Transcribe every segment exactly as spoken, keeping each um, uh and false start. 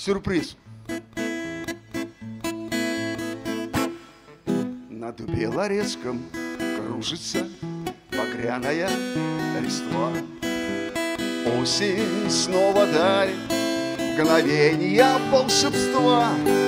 Сюрприз. Над Белорецком кружится багряная листва. Осень снова дарит мгновенья волшебства.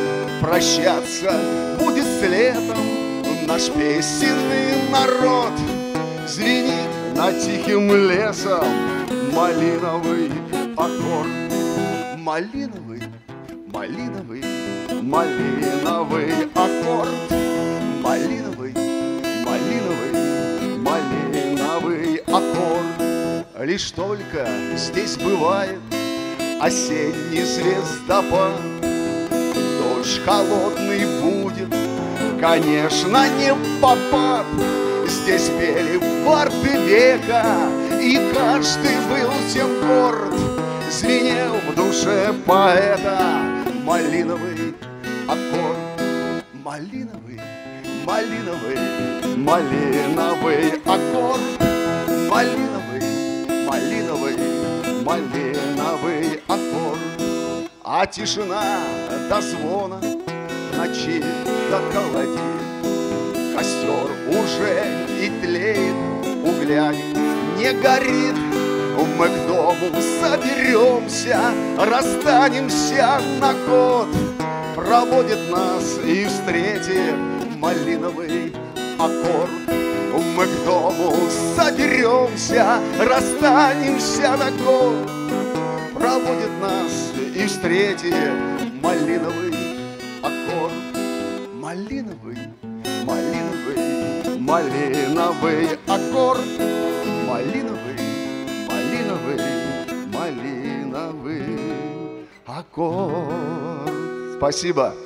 Прощаться будет с летом наш песенный народ. Звенит над тихим лесом малиновый аккорд. Малиновый, малиновый, малиновый аккорд. Малиновый, малиновый, малиновый аккорд. Лишь только здесь бывает осенний звездопад. Дождь холодный будет, конечно, не в попад. Здесь пели барды века, и каждый был тем горд. Звенел в душе поэта малиновый аккорд. Малиновый, малиновый, малиновый аккорд. Малиновый, малиновый, малиновый аккорд. А тишина до звона ночи доколотит. Костер уже и тлеет, угля не горит. Мы к дому соберемся, расстанемся на год. Проводит нас и встретит малиновый аккорд. Мы к дому соберемся, расстанемся на год. Проводит нас и встретит малиновый аккорд. Малиновый, малиновый, малиновый аккорд. Малиновый, малиновый, малиновый аккорд. Спасибо.